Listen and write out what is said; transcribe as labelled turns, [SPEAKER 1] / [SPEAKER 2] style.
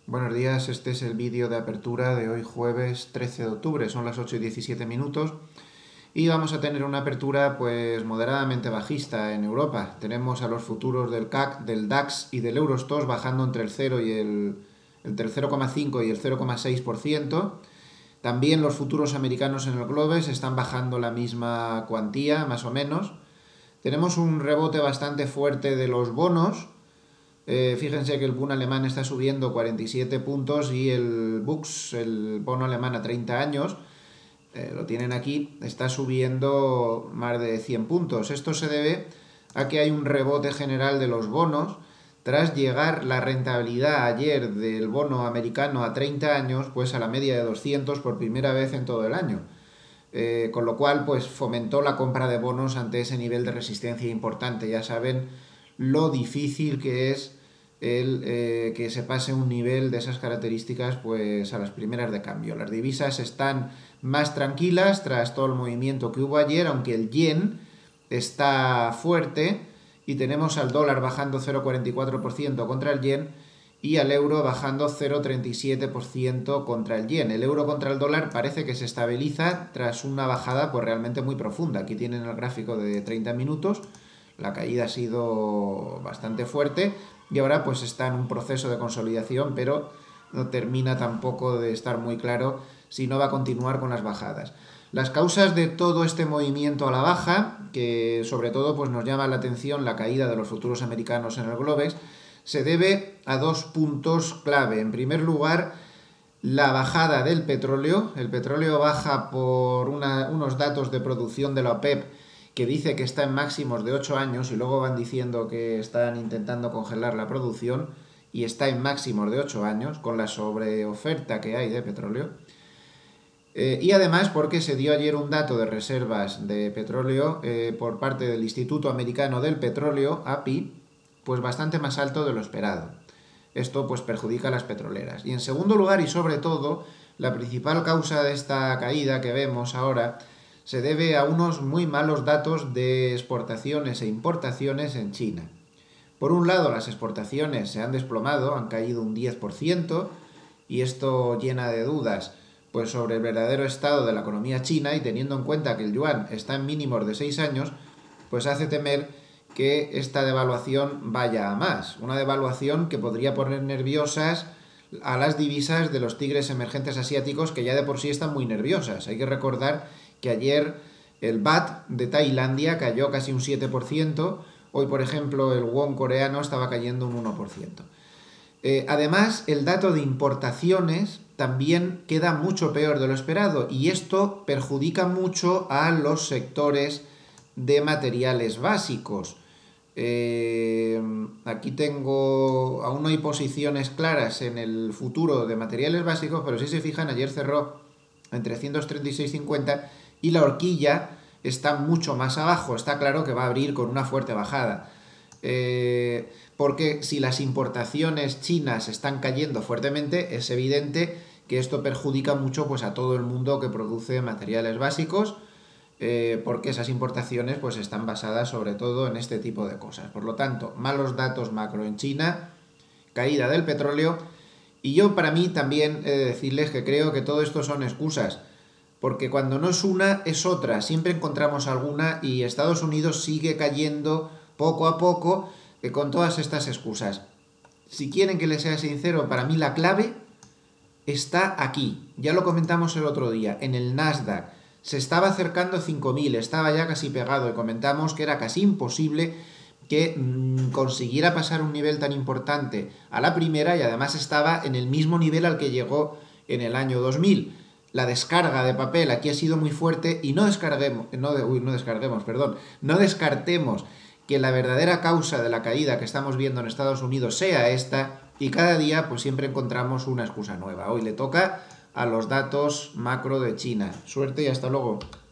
[SPEAKER 1] Buenos días, este es el vídeo de apertura de hoy jueves 13 de octubre, son las 8 y 17 minutos y vamos a tener una apertura pues moderadamente bajista en Europa. Tenemos a los futuros del CAC, del DAX y del Eurostoxx bajando entre el 0 y entre el 0,5 y el 0,6%. También los futuros americanos en el Globex están bajando la misma cuantía, más o menos. Tenemos un rebote bastante fuerte de los bonos. Fíjense que el Bund alemán está subiendo 47 puntos y el BUX, el bono alemán a 30 años, lo tienen aquí, está subiendo más de 100 puntos. Esto se debe a que hay un rebote general de los bonos. Tras llegar la rentabilidad ayer del bono americano a 30 años, pues a la media de 200 por primera vez en todo el año. Con lo cual, pues fomentó la compra de bonos ante ese nivel de resistencia importante. Ya saben lo difícil que es que se pase un nivel de esas características pues a las primeras de cambio. Las divisas están más tranquilas tras todo el movimiento que hubo ayer, aunque el yen está fuerte y tenemos al dólar bajando 0,44% contra el yen y al euro bajando 0,37% contra el yen. El euro contra el dólar parece que se estabiliza tras una bajada pues realmente muy profunda. Aquí tienen el gráfico de 30 minutos. La caída ha sido bastante fuerte y ahora pues está en un proceso de consolidación, pero no termina tampoco de estar muy claro si no va a continuar con las bajadas. Las causas de todo este movimiento a la baja, que sobre todo pues nos llama la atención la caída de los futuros americanos en el Globex, se debe a dos puntos clave. En primer lugar, la bajada del petróleo. El petróleo baja por unos datos de producción de la OPEP que dice que está en máximos de 8 años y luego van diciendo que están intentando congelar la producción y está en máximos de 8 años con la sobreoferta que hay de petróleo. Y además porque se dio ayer un dato de reservas de petróleo por parte del Instituto Americano del Petróleo, API, pues bastante más alto de lo esperado. Esto pues perjudica a las petroleras. Y en segundo lugar y sobre todo, la principal causa de esta caída que vemos ahora se debe a unos muy malos datos de exportaciones e importaciones en China. Por un lado, las exportaciones se han desplomado, han caído un 10%, y esto llena de dudas pues sobre el verdadero estado de la economía china, y teniendo en cuenta que el yuan está en mínimos de 6 años, pues hace temer que esta devaluación vaya a más. Una devaluación que podría poner nerviosas a las divisas de los tigres emergentes asiáticos, que ya de por sí están muy nerviosas. Hay que recordar que ayer el baht de Tailandia cayó casi un 7%, hoy por ejemplo el won coreano estaba cayendo un 1%. Además, el dato de importaciones también queda mucho peor de lo esperado y esto perjudica mucho a los sectores de materiales básicos. Aquí tengo, aún no hay posiciones claras en el futuro de materiales básicos, pero si se fijan, ayer cerró en 336,50 y la horquilla está mucho más abajo. Está claro que va a abrir con una fuerte bajada. Porque si las importaciones chinas están cayendo fuertemente, es evidente que esto perjudica mucho pues, a todo el mundo que produce materiales básicos, porque esas importaciones pues, están basadas sobre todo en este tipo de cosas. Por lo tanto, malos datos macro en China, caída del petróleo, y yo para mí también he de decirles que creo que todo esto son excusas, porque cuando no es una, es otra. Siempre encontramos alguna y Estados Unidos sigue cayendo poco a poco con todas estas excusas. Si quieren que les sea sincero, para mí la clave está aquí. Ya lo comentamos el otro día, en el Nasdaq. Se estaba acercando a 5.000, estaba ya casi pegado y comentamos que era casi imposible que consiguiera pasar un nivel tan importante a la primera, y además estaba en el mismo nivel al que llegó en el año 2000. La descarga de papel aquí ha sido muy fuerte y no descartemos que la verdadera causa de la caída que estamos viendo en Estados Unidos sea esta, y cada día pues siempre encontramos una excusa nueva. Hoy le toca a los datos macro de China. Suerte y hasta luego.